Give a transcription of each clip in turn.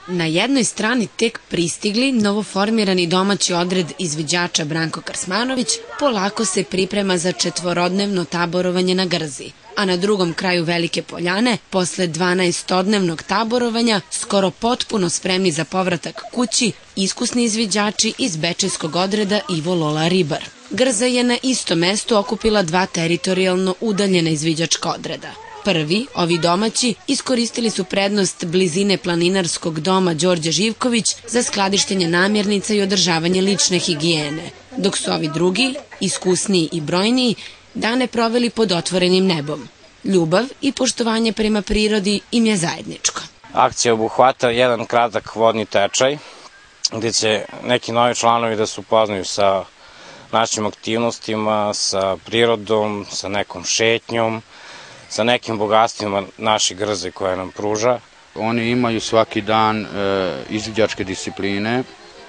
Na jednoj strani tek pristigli novoformirani domaći odred izviđača Branko Krsmanović polako se priprema za četvorodnevno taborovanje na Grzi, a na drugom kraju Velike Poljane, posle 12-dnevnog taborovanja, skoro potpuno spremni za povratak kući, iskusni izviđači iz bečejskog odreda Ivo Lola Ribar. Grza je na istom mestu okupila dva teritorijalno udaljena izviđačka odreda. Prvi, ovi domaći, iskoristili su prednost blizine planinarskog doma Đorđe Živković za skladištenje namirnica i održavanje lične higijene, dok su ovi drugi, iskusniji i brojniji, dane proveli pod otvorenim nebom. Ljubav i poštovanje prema prirodi im je zajedničko. Akcija obuhvata jedan kratak vodni tečaj, gde će neki novi članovi da se upoznaju sa našim aktivnostima, sa prirodom, sa nekom šetnjom, sa nekim bogatstvima naše Grze koje nam pruža. Oni imaju svaki dan izviđačke discipline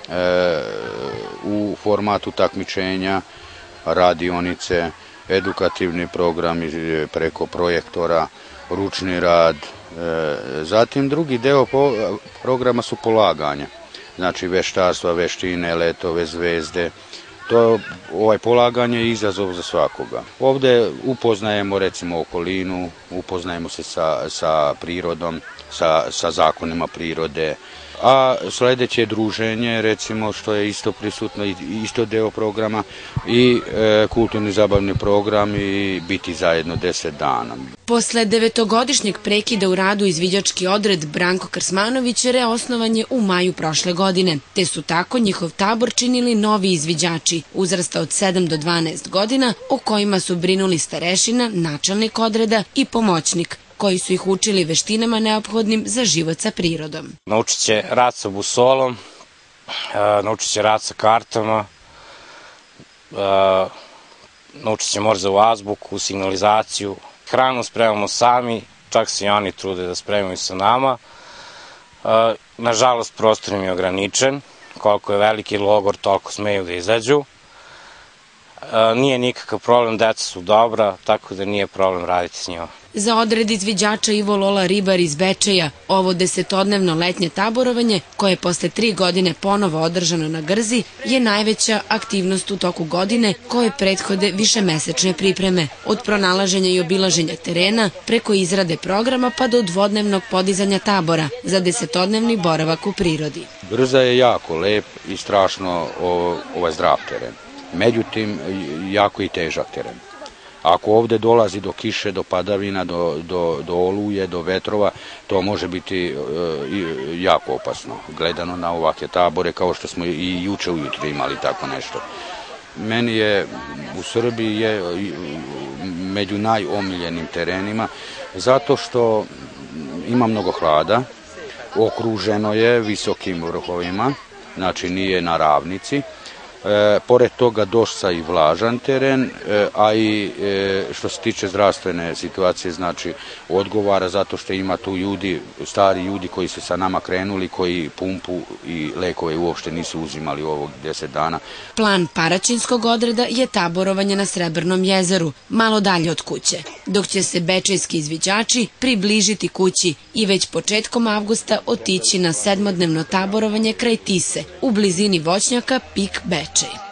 u formatu takmičenja, radionice, edukativni program preko projektora, ručni rad. Zatim drugi deo programa su polaganja, znači veštarstva, veštine, letove, zvezde. Polaganje je izazov za svakoga. Ovde upoznajemo recimo okolinu, upoznajemo se sa prirodom, sa zakonima prirode, a sledeće je druženje, recimo, što je isto prisutno, isto deo programa, i kulturni zabavni program i biti zajedno 10 dana. Posle 9-godišnjeg prekida u radu izviđački odred Branko Krsmanović reosnovan je u maju prošle godine, te su tako njihov tabor činili novi izviđači uzrasta od 7 do 12 godina, o kojima su brinuli starešina, načelnik odreda i pomoćnik, koji su ih učili veštinama neophodnim za život sa prirodom. Naučit će rad sa busolom, naučit će rad sa kartama, naučit će morzevu azbuku, signalizaciju. Hranu spremamo sami, čak se i oni trude da spremaju sa nama. Nažalost, prostor im je ograničen, koliko je veliki logor, toliko smeju da izađu. Nije nikakav problem, deca su dobra, tako da nije problem raditi s njima. Za odred izviđača Ivo Lola Ribar iz Bečeja, ovo 10-dnevno letnje taborovanje, koje je posle 3 godine ponovo održano na Grzi, je najveća aktivnost u toku godine koje prethode višemesečne pripreme, od pronalaženja i obilaženja terena, preko izrade programa pa do dvodnevnog podizanja tabora za 10-dnevni boravak u prirodi. Grza je jako lep i strašno zdrav teren. Međutim, jako i težak teren. Ako ovde dolazi do kiše, do padavina, do oluje, do vetrova, to može biti jako opasno, gledano na ovakve tabore, kao što smo i juče ujutro imali tako nešto. Meni je u Srbiji među najomiljenim terenima, zato što ima mnogo hlada, okruženo je visokim vrhovima, znači nije na ravnici. Pored toga dosta i vlažan teren, a i što se tiče zdravstvene situacije, znači odgovara, zato što ima tu ljudi, stari ljudi koji su sa nama krenuli, koji pumpu i lekove uopšte nisu uzimali ovog 10 dana. Plan Paraćinskog odreda je taborovanje na Srebrnom jezeru, malo dalje od kuće, dok će se bečejski izviđači približiti kući i već početkom avgusta otići na 7-dnevno taborovanje kraj Tise, u blizini voćnjaka Pik Bečej.